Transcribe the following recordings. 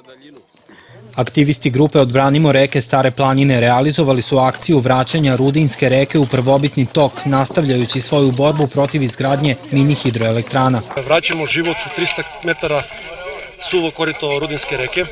Aktivisti grupe Odbranimo reke Stare planine realizovali su akciju vraćanja Rudinske reke u prvobitni tok, nastavljajući svoju borbu protiv izgradnje mini hidroelektrana. Vraćamo život u 300 metara suvo korito Rudinske reke,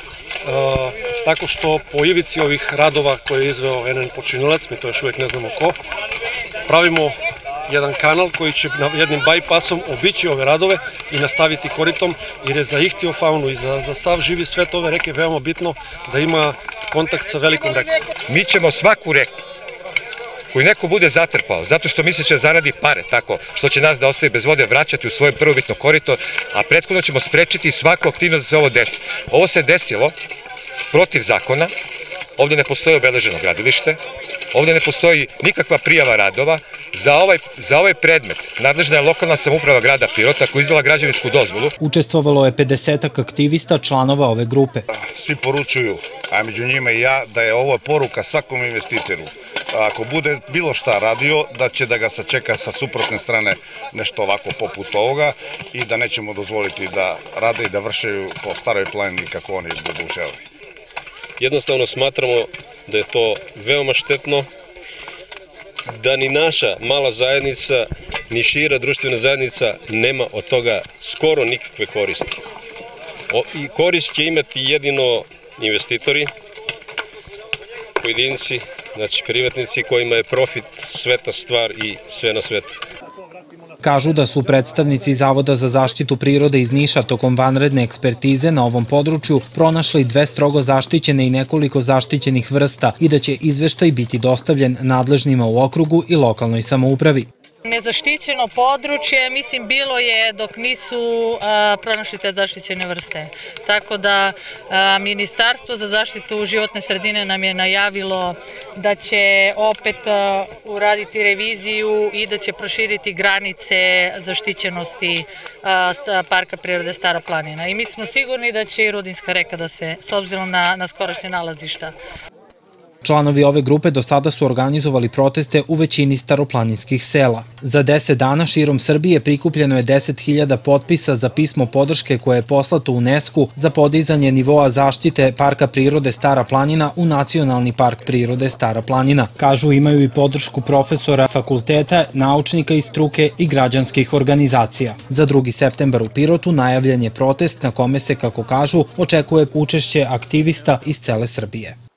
tako što po ivici ovih radova koje je izveo jedan počinilac, mi to još uvijek ne znamo ko, pravimo jedan kanal koji će jednim bajpasom obići ove radove i nastaviti koritom, jer je za ihtiofaunu i za sav živi svet ove reke veoma bitno da ima kontakt sa velikom rekom. Mi ćemo svaku reku koju neko bude zatrpao, zato što misli će zaradi pare, tako što će nas da ostavi bez vode, vraćati u svoje prvobitno korito, a prethodno ćemo sprečiti svaku aktivnost da se ovo desi. Ovo se desilo protiv zakona, ovdje ne postoji obeleženo gradilište, ovdje ne postoji nikakva prijava radova. Za ovaj predmet nadležna je lokalna samouprava grada Pirota koja je izdala građevinsku dozvolu. Učestvovalo je 50-ak aktivista članova ove grupe. Svi poručuju, a među njima i ja, da je ovo poruka svakom investitoru. Ako bude bilo šta radio, da će da ga sačeka sa suprotne strane nešto ovako poput ovoga i da nećemo dozvoliti da rade i da vršaju po Staroj planini kako oni budu želeli. Jednostavno smatramo da je to veoma štetno, da ni naša mala zajednica, ni šira društvena zajednica nema od toga skoro nikakve koristi. I korist će imati jedino investitori, pojedinci, znači privatnici kojima je profit sveta stvar i sve na svetu. Kažu da su predstavnici Zavoda za zaštitu prirode iz Niša tokom vanredne ekspertize na ovom području pronašli 2 strogo zaštićene i nekoliko zaštićenih vrsta i da će izveštaj biti dostavljen nadležnima u okrugu i lokalnoj samoupravi. Nezaštićeno područje, mislim, bilo je dok nisu pronašli te zaštićene vrste. Tako da Ministarstvo za zaštitu životne sredine nam je najavilo da će opet uraditi reviziju i da će proširiti granice zaštićenosti Parka prirode Stara planina. I mi smo sigurni da će i Rudinska reka da se, s obzirom na skorašnje nalazišta. Članovi ove grupe do sada su organizovali proteste u većini staroplaninskih sela. Za 10 dana širom Srbije prikupljeno je 10.000 potpisa za pismo podrške koje je poslato UNESCO za podizanje nivoa zaštite Parka prirode Stara planina u Nacionalni park prirode Stara planina. Kažu, imaju i podršku profesora fakulteta, naučnika iz struke i građanskih organizacija. Za 2. septembar u Pirotu najavljen je protest na kome se, kako kažu, očekuje učešće aktivista iz cele Srbije.